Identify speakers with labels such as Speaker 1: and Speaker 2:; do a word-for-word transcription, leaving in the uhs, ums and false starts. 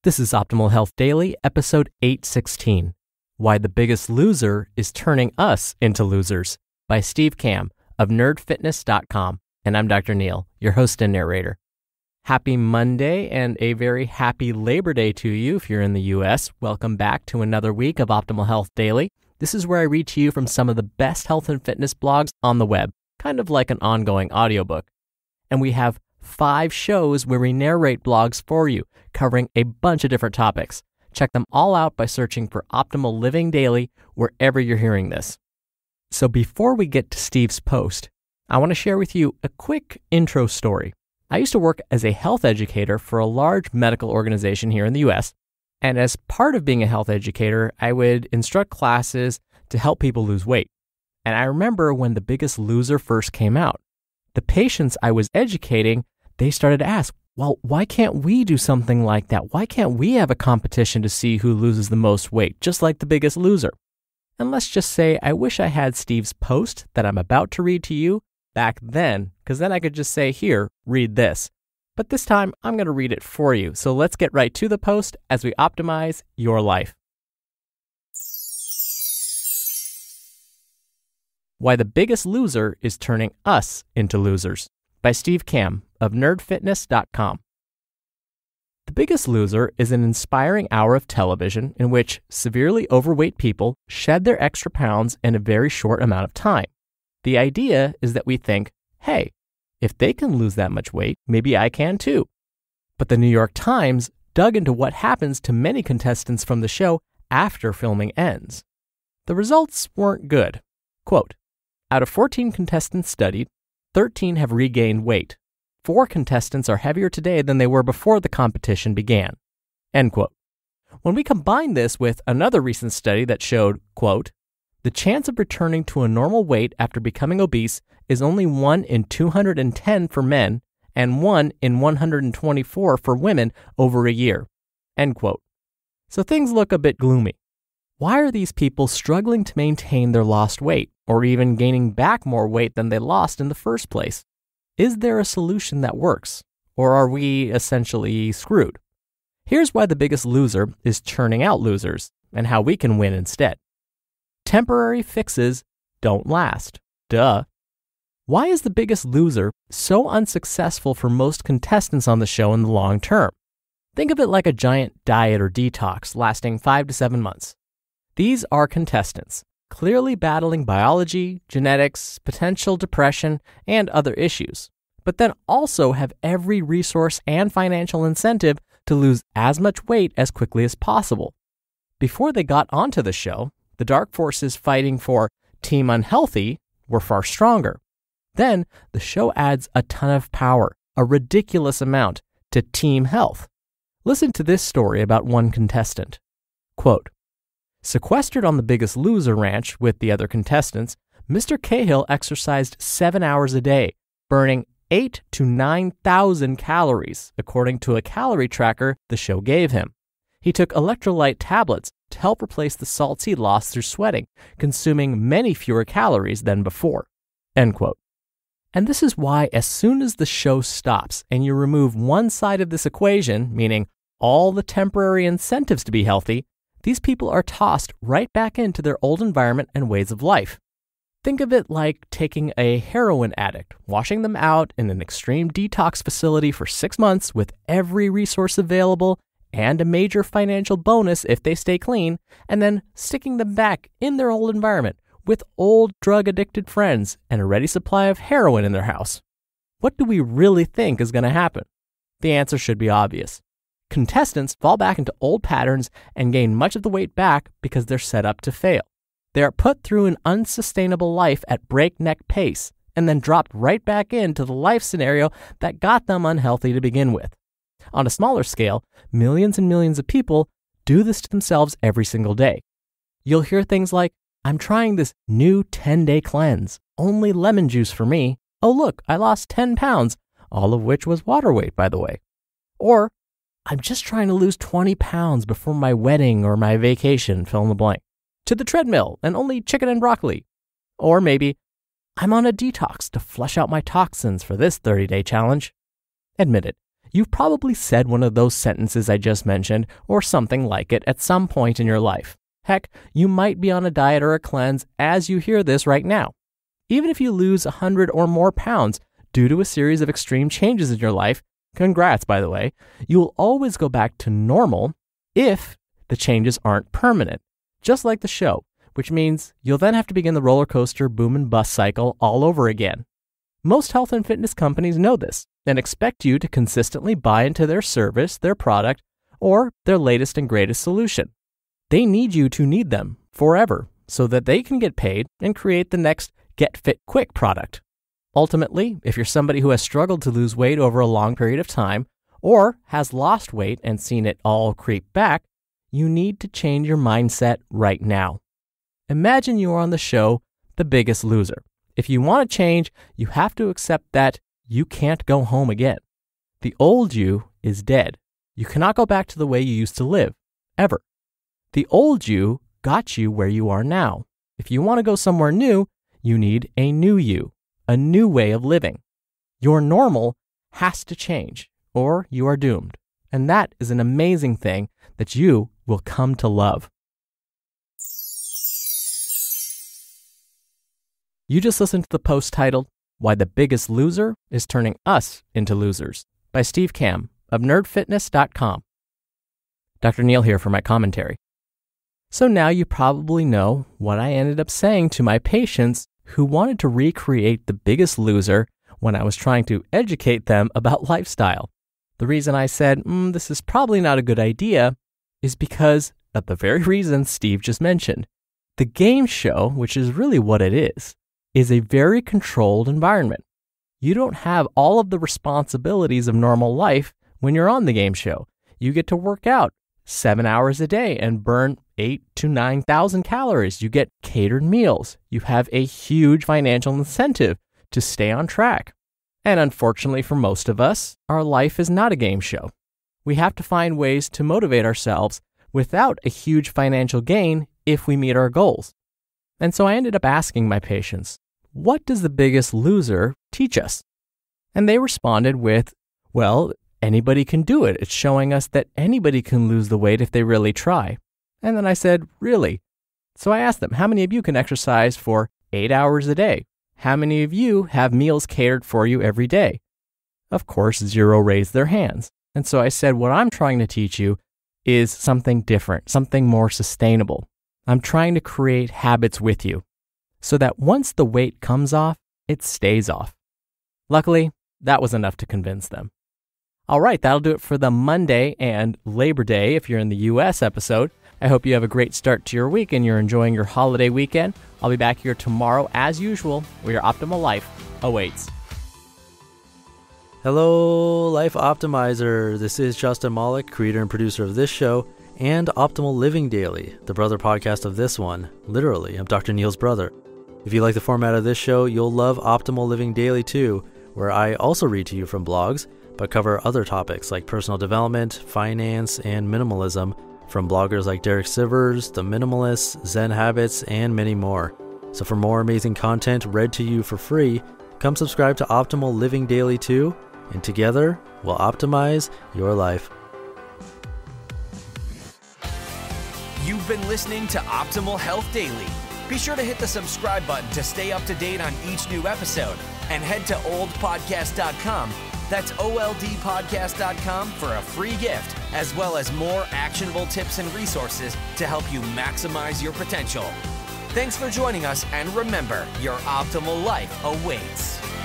Speaker 1: This is Optimal Health Daily, episode eight sixteen, Why the Biggest Loser is Turning Us into Losers, by Steve Kamb of nerd fitness dot com. And I'm Doctor Neil, your host and narrator. Happy Monday and a very happy Labor Day to you if you're in the U S. Welcome back to another week of Optimal Health Daily. This is where I read to you from some of the best health and fitness blogs on the web, kind of like an ongoing audiobook. And we have five shows where we narrate blogs for you, covering a bunch of different topics. Check them all out by searching for Optimal Living Daily wherever you're hearing this. So before we get to Steve's post, I want to share with you a quick intro story. I used to work as a health educator for a large medical organization here in the U S, and as part of being a health educator, I would instruct classes to help people lose weight. And I remember when The Biggest Loser first came out, the patients I was educating, they started to ask, well, why can't we do something like that? Why can't we have a competition to see who loses the most weight, just like The Biggest Loser? And let's just say I wish I had Steve's post that I'm about to read to you back then, because then I could just say, here, read this. But this time, I'm going to read it for you. So let's get right to the post as we optimize your life. Why the Biggest Loser is Turning Us into Losers, by Steve Kamb of nerd fitness dot com. The Biggest Loser is an inspiring hour of television in which severely overweight people shed their extra pounds in a very short amount of time. The idea is that we think, hey, if they can lose that much weight, maybe I can too. But the New York Times dug into what happens to many contestants from the show after filming ends. The results weren't good. Quote, out of fourteen contestants studied, thirteen have regained weight. Four contestants are heavier today than they were before the competition began. End quote. When we combine this with another recent study that showed, quote, the chance of returning to a normal weight after becoming obese is only one in two hundred ten for men and one in one hundred twenty-four for women over a year. End quote. So things look a bit gloomy. Why are these people struggling to maintain their lost weight or even gaining back more weight than they lost in the first place? Is there a solution that works, or are we essentially screwed? Here's why the biggest loser is churning out losers and how we can win instead. Temporary fixes don't last. Duh. Why is the biggest loser so unsuccessful for most contestants on the show in the long term? Think of it like a giant diet or detox lasting five to seven months. These are contestants, clearly battling biology, genetics, potential depression, and other issues, but then also have every resource and financial incentive to lose as much weight as quickly as possible. Before they got onto the show, the dark forces fighting for Team Unhealthy were far stronger. Then the show adds a ton of power, a ridiculous amount, to Team Health. Listen to this story about one contestant. Quote, sequestered on the Biggest Loser ranch with the other contestants, Mister Cahill exercised seven hours a day, burning eight to nine thousand calories, according to a calorie tracker the show gave him. He took electrolyte tablets to help replace the salts he lost through sweating, consuming many fewer calories than before. End quote. And this is why as soon as the show stops and you remove one side of this equation, meaning all the temporary incentives to be healthy, these people are tossed right back into their old environment and ways of life. Think of it like taking a heroin addict, washing them out in an extreme detox facility for six months with every resource available and a major financial bonus if they stay clean, and then sticking them back in their old environment with old drug-addicted friends and a ready supply of heroin in their house. What do we really think is going to happen? The answer should be obvious. Contestants fall back into old patterns and gain much of the weight back because they're set up to fail. They are put through an unsustainable life at breakneck pace and then dropped right back into the life scenario that got them unhealthy to begin with. On a smaller scale, millions and millions of people do this to themselves every single day. You'll hear things like, I'm trying this new ten-day cleanse, only lemon juice for me. Oh look, I lost ten pounds, all of which was water weight, by the way. Or, I'm just trying to lose twenty pounds before my wedding or my vacation, fill in the blank. To the treadmill and only chicken and broccoli. Or maybe, I'm on a detox to flush out my toxins for this thirty-day challenge. Admit it, You've probably said one of those sentences I just mentioned or something like it at some point in your life. Heck, you might be on a diet or a cleanse as you hear this right now. Even if you lose one hundred or more pounds due to a series of extreme changes in your life, congrats by the way, you will always go back to normal if the changes aren't permanent, just like the show, which means you'll then have to begin the roller coaster boom and bust cycle all over again. Most health and fitness companies know this and expect you to consistently buy into their service, their product, or their latest and greatest solution. They need you to need them forever so that they can get paid and create the next get fit quick product. Ultimately, if you're somebody who has struggled to lose weight over a long period of time or has lost weight and seen it all creep back, you need to change your mindset right now. Imagine you are on the show The Biggest Loser. If you want to change, you have to accept that you can't go home again. The old you is dead. You cannot go back to the way you used to live, ever. The old you got you where you are now. If you want to go somewhere new, you need a new you, a new way of living. Your normal has to change, or you are doomed. And that is an amazing thing that you will come to love. You just listened to the post titled, Why the Biggest Loser is Turning Us into Losers by Steve Kamb of nerd fitness dot com. Doctor Neil here for my commentary. So now you probably know what I ended up saying to my patients who wanted to recreate The Biggest Loser when I was trying to educate them about lifestyle. The reason I said, mm, this is probably not a good idea is because of the very reason Steve just mentioned. The game show, which is really what it is, is a very controlled environment. You don't have all of the responsibilities of normal life when you're on the game show. You get to work out seven hours a day and burn eight to nine thousand calories. You get catered meals. You have a huge financial incentive to stay on track. And unfortunately for most of us, our life is not a game show. We have to find ways to motivate ourselves without a huge financial gain if we meet our goals. And so I ended up asking my patients, what does The Biggest Loser teach us? And they responded with, well, anybody can do it. It's showing us that anybody can lose the weight if they really try. And then I said, really? So I asked them, how many of you can exercise for eight hours a day? How many of you have meals catered for you every day? Of course, zero raised their hands. And so I said, what I'm trying to teach you is something different, something more sustainable. I'm trying to create habits with you so that once the weight comes off, it stays off. Luckily, that was enough to convince them. All right, that'll do it for the Monday and Labor Day if you're in the U S episode. I hope you have a great start to your week and you're enjoying your holiday weekend. I'll be back here tomorrow as usual where your optimal life awaits.
Speaker 2: Hello, Life Optimizer. This is Justin Malik, creator and producer of this show and Optimal Living Daily, the brother podcast of this one. Literally, I'm Doctor Neil's brother. If you like the format of this show, you'll love Optimal Living Daily too, where I also read to you from blogs, but cover other topics like personal development, finance, and minimalism from bloggers like Derek Sivers, The Minimalists, Zen Habits, and many more. So for more amazing content read to you for free, come subscribe to Optimal Living Daily too, and together we'll optimize your life.
Speaker 3: You've been listening to Optimal Health Daily. Be sure to hit the subscribe button to stay up to date on each new episode, and head to old podcast dot com. That's O L D podcast dot com for a free gift, as well as more actionable tips and resources to help you maximize your potential. Thanks for joining us, and remember, your optimal life awaits.